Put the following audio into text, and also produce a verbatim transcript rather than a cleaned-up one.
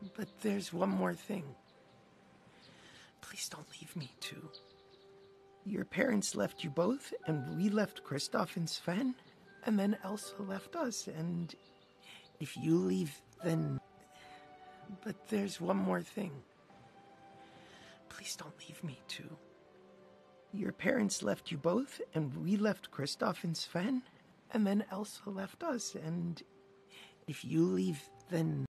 But there's one more thing. Please don't leave me, too. Your parents left you both, and we left Kristoff and Sven, and then Elsa left us, and if you leave, then... But there's one more thing. Please don't leave me, too. Your parents left you both, and we left Kristoff and Sven, and then Elsa left us, and if you leave, then...